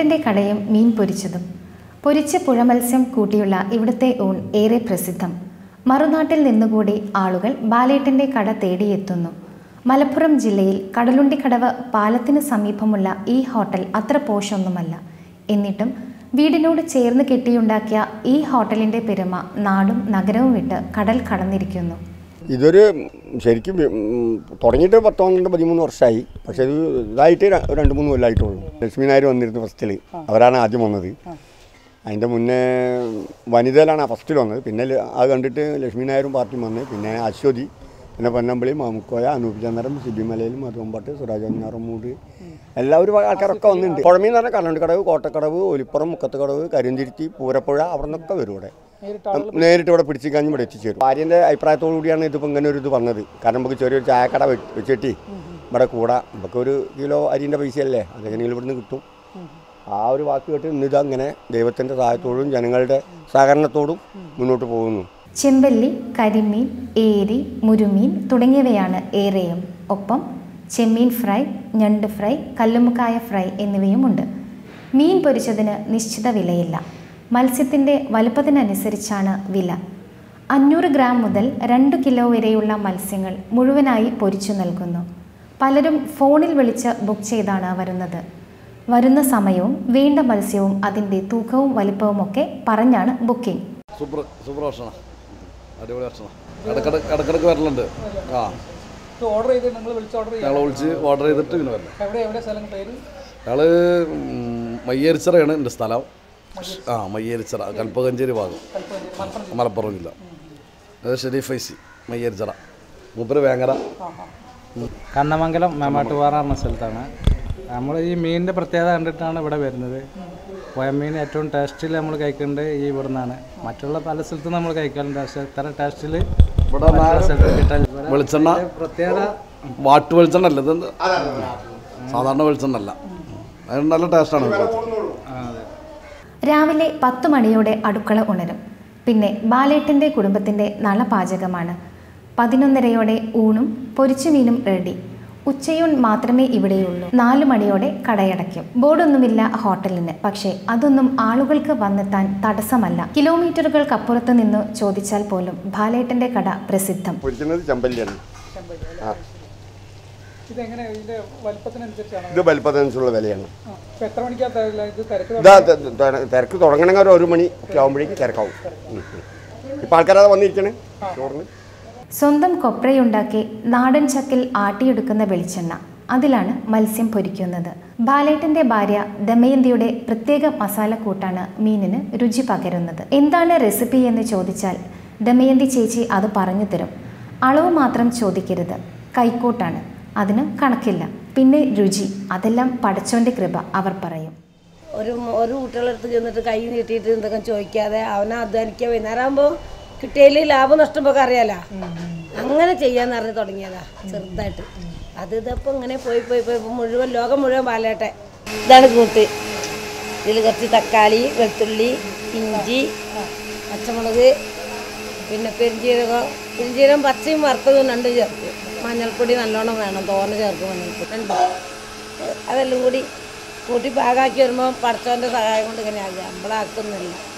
ബാലേട്ടൻ്റെ കടയും മീൻ പൊരിച്ചതും. പൊരിച്ച പുഴമത്സ്യം കൂട്ടിയുള്ള ഇവിടുത്തെ ഊൺ ഏറെ പ്രസിദ്ധം. മറുനാട്ടിൽ നിന്നുകൂടി ആളുകൾ ബാലേട്ടൻ്റെ കട തേടിയെത്തുന്നു. മലപ്പുറം ജില്ലയിൽ കടലുണ്ടിക്കടവ് പാലത്തിന് സമീപമുള്ള ഈ ഹോട്ടൽ അത്ര പോഷൊന്നുമല്ല. എന്നിട്ടും വീടിനോട് ചേർന്ന് കെട്ടിയുണ്ടാക്കിയ ഈ ഹോട്ടലിൻ്റെ പെരുമ നാടും നഗരവും വിട്ട് കടൽ കടന്നിരിക്കുന്നു. ഇതൊരു ശരിക്കും തുടങ്ങിയിട്ട് 12-13 വർഷമായി. പക്ഷേ ഇത് ഇതായിട്ട് 2-3 കൊല്ലമായിട്ടുള്ളൂ. ലക്ഷ്മി നായർ വന്നിരുന്നു ഫസ്റ്റിൽ. അവരാണ് ആദ്യം വന്നത്. അതിൻ്റെ മുന്നേ വനിതയിലാണ് ഫസ്റ്റിൽ വന്നത്. പിന്നെ അത് കണ്ടിട്ട് ലക്ഷ്മി നായരും പാർട്ടിയും വന്ന്, പിന്നെ അശ്വതി, പിന്നെ പൊന്നമ്പളി, മാമുക്കോയ, അനൂപ് ചന്ദ്രൻ, സിബിമലയിൽ, മധുവമ്പാട്ട്, സുരാജ് ഞാറമൂട്, എല്ലാവരും ആൾക്കാരൊക്കെ വന്നിട്ടുണ്ട്. പുഴമീന്ന് പറഞ്ഞാൽ കടലുണ്ടിക്കടവ്, കോട്ടക്കടവ്, ഒലിപ്പുറം, മുക്കത്തുകടവ്, കരിന്തിരുത്തി, പൂരപ്പുഴ, അവിടെ നിന്നൊക്കെ വരും. ഇവിടെ നേരിട്ട് ഇവിടെ പിടിച്ചു കഴിഞ്ഞ് ഇവിടെ എത്തിച്ചേരും. ഭാര്യൻ്റെ അഭിപ്രായത്തോടു കൂടിയാണ് ഇതിപ്പോൾ ഇങ്ങനെ ഒരു ഇത് വന്നത്. കാരണം നമുക്ക് ചെറിയൊരു ചായക്കട വെച്ചിട്ട് ഇവിടെ കൂടാ, നമുക്ക് ഒരു കിലോ അരിൻ്റെ പൈസയല്ലേ, അതെങ്ങനെയെങ്കിലും ഇവിടുന്ന് കിട്ടും. ആ ഒരു വാക്ക് കേട്ട് ഇന്നിത് അങ്ങനെ ദൈവത്തിൻ്റെ സഹായത്തോടും ജനങ്ങളുടെ സഹകരണത്തോടും മുന്നോട്ട് പോകുന്നു. ചെമ്പല്ലി, കരിമീൻ, ഏരി, മുരുമീൻ തുടങ്ങിയവയാണ് ഏറെയും. ഒപ്പം ചെമ്മീൻ ഫ്രൈ, ഞണ്ട് ഫ്രൈ, കല്ലുമുക്കായ ഫ്രൈ എന്നിവയുമുണ്ട്. മീൻ പൊരിച്ചതിന് നിശ്ചിത വിലയില്ല. മത്സ്യത്തിൻ്റെ വലുപ്പത്തിനനുസരിച്ചാണ് വില. 500 ഗ്രാം മുതൽ 2 കിലോ വരെയുള്ള മത്സ്യങ്ങൾ മുഴുവനായി പൊരിച്ചു നൽകുന്നു. പലരും ഫോണിൽ വിളിച്ച് ബുക്ക് ചെയ്താണ് വരുന്നത്. വരുന്ന സമയവും വേണ്ട മത്സ്യവും അതിൻ്റെ തൂക്കവും വലിപ്പവുമൊക്കെ പറഞ്ഞാണ് ബുക്കിംഗ്. സൂപ്പർ ഭക്ഷണം, അടിപൊളി ഭക്ഷണം. ഇടക്കിടക്ക് വരലുണ്ട്. ഞങ്ങൾ വിളിച്ച് ഓർഡർ ചെയ്തിട്ട് പിന്നെ വരണം. ഞങ്ങൾ മയ്യേരിച്ചിറയാണ് എൻ്റെ സ്ഥലം. മയ്യേരിച്ചിറ, കൽപ്പകഞ്ചേരി ഭാഗം, മലപ്പുറം ജില്ല. അത് ഷെരീഫ് ഫൈസി, മയ്യേരിച്ചിറ. മൂപ്പര് വേങ്ങര, കണ്ണമംഗലം മേമാട്ടുപാറ എന്ന സ്ഥലത്താണ്. നമ്മൾ ഈ മീനിൻ്റെ പ്രത്യേകത കണ്ടിട്ടാണ് ഇവിടെ വരുന്നത്. പുഴമീൻ ഏറ്റവും ടേസ്റ്റിൽ നമ്മൾ കഴിക്കേണ്ടത് ഈ ഇവിടെ നിന്നാണ്. മറ്റുള്ള പല സ്ഥലത്തും നമ്മൾ കഴിക്കാറുണ്ട്. പക്ഷേ ഇത്ര ടേസ്റ്റിൽ വെളിച്ചെണ്ണ പ്രത്യേകത വാട്ട് വെളിച്ചെണ്ണ അല്ല, ഇത് സാധാരണ വെളിച്ചെണ്ണ അല്ല. അത് നല്ല ടേസ്റ്റാണ്. രാവിലെ 10 മണിയോടെ അടുക്കള ഉണരും. പിന്നെ ബാലേട്ടൻ്റെ കുടുംബത്തിൻ്റെ നളപാചകമാണ്. 11:30 ഊണും പൊരിച്ചുമീനും റെഡി. ഉച്ചയൂൺ മാത്രമേ ഇവിടെയുള്ളൂ. 4 മണിയോടെ കടയടയ്ക്കും. ബോർഡൊന്നുമില്ല ഹോട്ടലിന്. പക്ഷേ അതൊന്നും ആളുകൾക്ക് വന്നെത്താൻ തടസ്സമല്ല. കിലോമീറ്ററുകൾക്കപ്പുറത്ത് നിന്ന് ചോദിച്ചാൽ പോലും ബാലേട്ടൻ്റെ കട പ്രസിദ്ധം. ഇത് വലിപ്പത്തിനനുസരിച്ചുള്ള വിലയാണ്. തിരക്ക് തുടങ്ങണമെങ്കിൽ 1 മണി ഒക്കെ ആകുമ്പോഴേക്ക് തിരക്കാവും. ഇപ്പം ആൾക്കാരത് വന്നിരിക്കണേ ചോറിന്. സ്വന്തം കൊപ്രയുണ്ടാക്കി നാടൻ ചക്കിൽ ആട്ടിയെടുക്കുന്ന വെളിച്ചെണ്ണ, അതിലാണ് മത്സ്യം പൊരിക്കുന്നത്. ബാലേട്ടൻ്റെ ഭാര്യ ദമയന്തിയുടെ പ്രത്യേക മസാലക്കൂട്ടാണ് മീനിന് രുചി പകരുന്നത്. എന്താണ് റെസിപ്പി എന്ന് ചോദിച്ചാൽ ദമയന്തി ചേച്ചി അത് പറഞ്ഞു തരും. അളവ് മാത്രം ചോദിക്കരുത്, കൈക്കൂട്ടാണ്, അതിന് കണക്കില്ല. പിന്നെ രുചി, അതെല്ലാം പടച്ചോൻ്റെ കൃപ, അവർ പറയും. ഒരു കുട്ടികളടുത്ത് ചെന്നിട്ട് കൈ നീട്ടിയിട്ട് എന്തൊക്കെ ചോദിക്കാതെ അവനെ അധ്വാനിക്കുക. വൈകുന്നേരമാകുമ്പോൾ കിട്ടിയതിൽ ലാഭം നഷ്ടമൊക്കെ അറിയാലോ. അങ്ങനെ ചെയ്യാന്ന് പറഞ്ഞ് തുടങ്ങിയതാ ചെറുതായിട്ട്. ഇതിപ്പോൾ ഇങ്ങനെ പോയി മുഴുവൻ ലോകം മുഴുവൻ ബാലേട്ടെ. ഇതാണ് കൂട്ട്. ഇതിൽ കുറച്ച് തക്കാളി, വെളുത്തുള്ളി, ഇഞ്ചി, പച്ചമുളക്, പിന്നെ പെരിഞ്ചീരകം പച്ചയും വറുത്തതും 2 ചേർക്കും. മഞ്ഞൾപ്പൊടി നല്ലോണം വേണം, തോനെ ചേർക്കും. മഞ്ഞൾപ്പൊടി 2. അതെല്ലാം കൂടി കൂട്ടി പാകാക്കി വരുമ്പോൾ പടച്ചോൻ്റെ സഹായം കൊണ്ട് ഇങ്ങനെ ആകുക. നമ്മളാക്കുന്നില്ല.